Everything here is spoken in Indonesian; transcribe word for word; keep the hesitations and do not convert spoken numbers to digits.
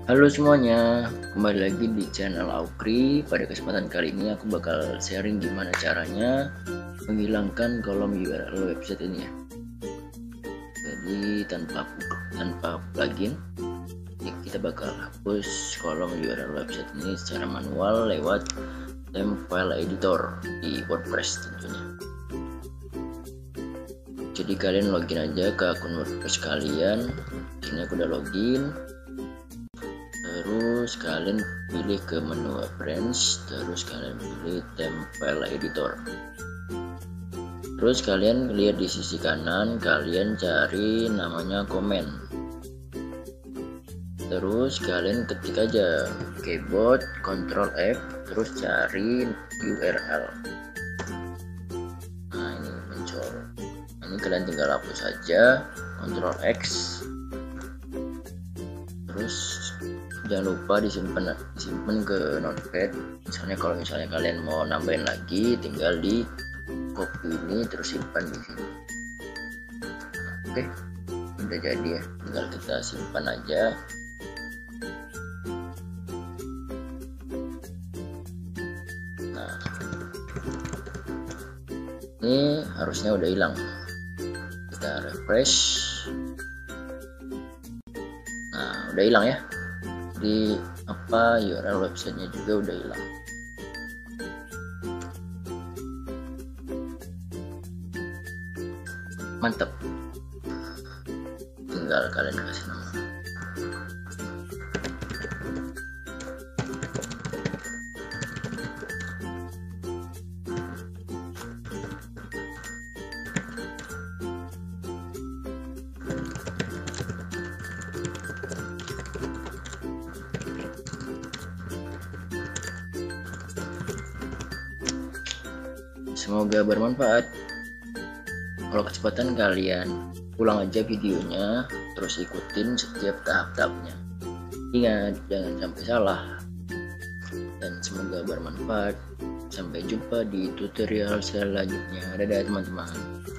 Halo semuanya, kembali lagi di channel Aukri. Pada kesempatan kali ini aku bakal sharing gimana caranya menghilangkan kolom U R L website ini ya. Jadi tanpa tanpa plugin, kita bakal hapus kolom U R L website ini secara manual lewat theme file editor di WordPress tentunya. Jadi kalian login aja ke akun WordPress kalian. Ini aku udah login. Terus kalian pilih ke menu appearance, terus kalian pilih theme file editor. Terus kalian lihat di sisi kanan, kalian cari namanya comment. Terus kalian ketik aja keyboard control F, terus cari U R L. Nah ini muncul. Ini kalian tinggal hapus saja, control X. Terus jangan lupa disimpan disimpan ke notepad. Misalnya kalau misalnya kalian mau nambahin lagi, tinggal di copy ini terus simpan di sini. Oke, udah jadi ya, tinggal kita simpan aja. Nah, ini harusnya udah hilang. Kita refresh. Nah, udah hilang ya. Di apa U R L websitenya juga udah hilang. Mantap, tinggal kalian kasih nama. Semoga bermanfaat. Kalau kecepatan kalian ulang aja videonya, terus ikutin setiap tahap-tahapnya. Ingat, jangan sampai salah. Dan semoga bermanfaat. Sampai jumpa di tutorial selanjutnya. Dadah teman-teman.